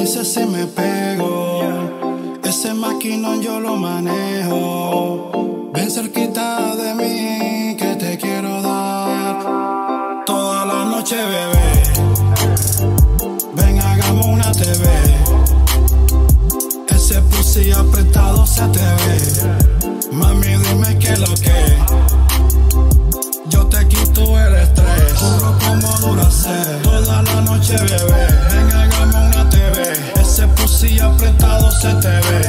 dices si me pego. Ese maquinón yo lo manejo. Ven cerquita de mí que te quiero dar toda la noche, bebé. Ven, hagamos una TV. Ese pussy apretado se te ve. Mami, dime qué es lo que. Yo te quito el estrés. Juro como Duracell. Toda la noche, bebé. Ven, hagamos una TV. Ese pussy apretado se te ve.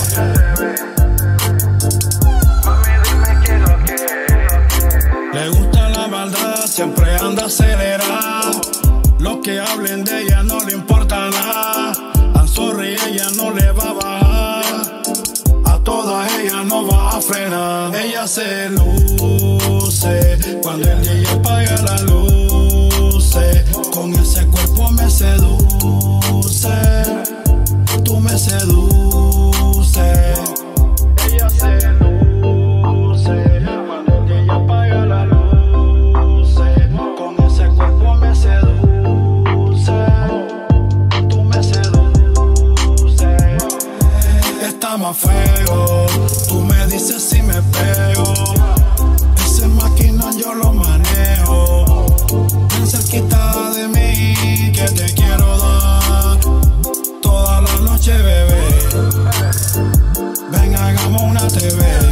Mami, dime qué es lo que. Le gusta la maldad, siempre anda acelerado. Los que hablen de ella no le importa nada. I'm sorry, ella no le va a bajar. A todas ella no va a frenar. Ella se luce cuando el DJ apaga las luces. Con ese cuerpo me seduce. Tú me seduces. Ella se luce Cuando el DJ apaga las luces. Con ese cuerpo me seduce. Tú me seduces. Estamos a fuego. Tú me dices si me pego. Ese maquinón yo lo manejo. Ven cerquita de mí que te quiero dar toda la noche, bebé. Ven, hagamos una TV.